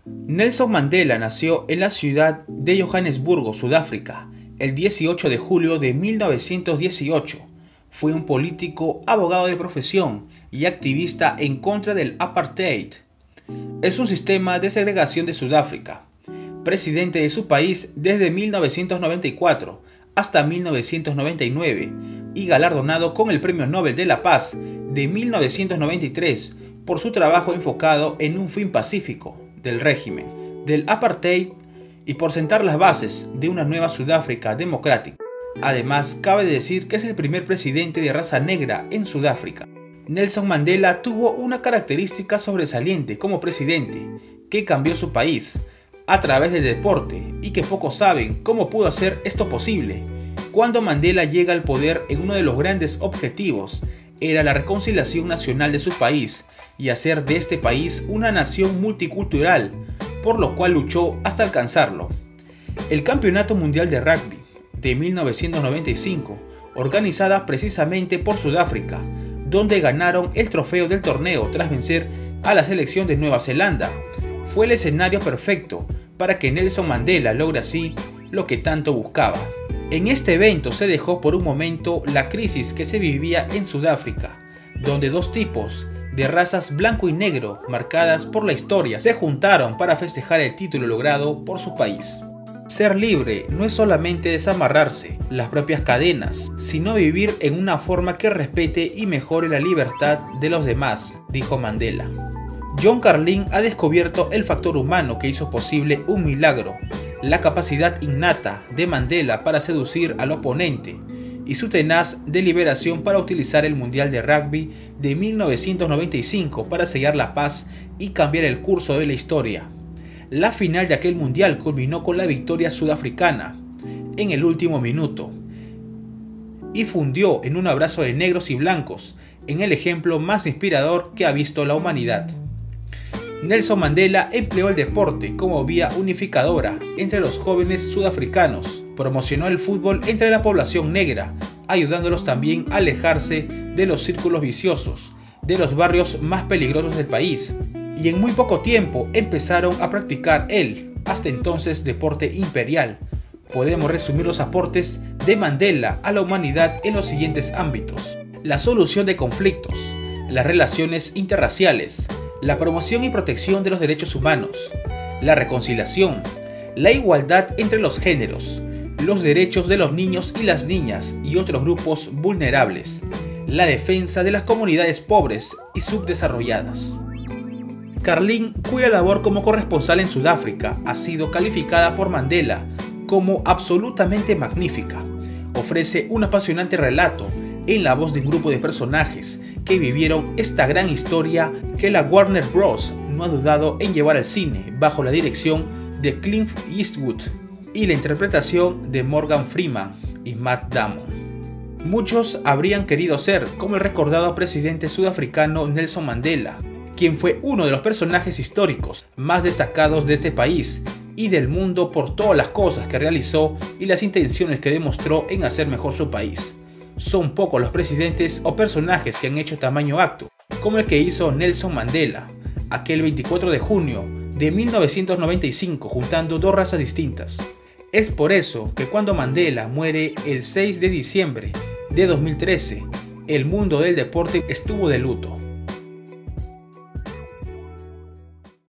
Nelson Mandela nació en la ciudad de Johannesburgo, Sudáfrica, el 18 de julio de 1918. Fue un político, abogado de profesión y activista en contra del apartheid. Es un sistema de segregación de Sudáfrica. Presidente de su país desde 1994 hasta 1999 y galardonado con el Premio Nobel de la Paz de 1993 por su trabajo enfocado en un fin pacífico del régimen del apartheid y por sentar las bases de una nueva Sudáfrica democrática. Además, cabe decir que es el primer presidente de raza negra en Sudáfrica. Nelson Mandela tuvo una característica sobresaliente como presidente que cambió su país a través del deporte y que pocos saben cómo pudo hacer esto posible. Cuando Mandela llega al poder, en uno de los grandes objetivos era la reconciliación nacional de su país y hacer de este país una nación multicultural, por lo cual luchó hasta alcanzarlo. El Campeonato Mundial de Rugby de 1995, organizada precisamente por Sudáfrica, donde ganaron el trofeo del torneo tras vencer a la selección de Nueva Zelanda, fue el escenario perfecto para que Nelson Mandela logre así lo que tanto buscaba. En este evento se dejó por un momento la crisis que se vivía en Sudáfrica, donde dos tipos de razas blanco y negro marcadas por la historia se juntaron para festejar el título logrado por su país. Ser libre no es solamente desamarrarse las propias cadenas, sino vivir en una forma que respete y mejore la libertad de los demás, dijo Mandela. John Carlin ha descubierto el factor humano que hizo posible un milagro, la capacidad innata de Mandela para seducir al oponente y su tenaz deliberación para utilizar el Mundial de Rugby de 1995 para sellar la paz y cambiar el curso de la historia. La final de aquel Mundial culminó con la victoria sudafricana en el último minuto y fundió en un abrazo de negros y blancos en el ejemplo más inspirador que ha visto la humanidad. Nelson Mandela empleó el deporte como vía unificadora entre los jóvenes sudafricanos, promocionó el fútbol entre la población negra, ayudándolos también a alejarse de los círculos viciosos, de los barrios más peligrosos del país, y en muy poco tiempo empezaron a practicar el, hasta entonces, deporte imperial. Podemos resumir los aportes de Mandela a la humanidad en los siguientes ámbitos: la solución de conflictos, las relaciones interraciales, la promoción y protección de los derechos humanos, la reconciliación, la igualdad entre los géneros, los derechos de los niños y las niñas y otros grupos vulnerables, la defensa de las comunidades pobres y subdesarrolladas. Carlin, cuya labor como corresponsal en Sudáfrica ha sido calificada por Mandela como absolutamente magnífica, ofrece un apasionante relato en la voz de un grupo de personajes que vivieron esta gran historia que la Warner Bros. No ha dudado en llevar al cine bajo la dirección de Clint Eastwood y la interpretación de Morgan Freeman y Matt Damon. Muchos habrían querido ser como el recordado presidente sudafricano Nelson Mandela, quien fue uno de los personajes históricos más destacados de este país y del mundo por todas las cosas que realizó y las intenciones que demostró en hacer mejor su país. Son pocos los presidentes o personajes que han hecho tamaño acto, como el que hizo Nelson Mandela, aquel 24 de junio de 1995, juntando dos razas distintas. Es por eso que cuando Mandela muere el 6 de diciembre de 2013, el mundo del deporte estuvo de luto.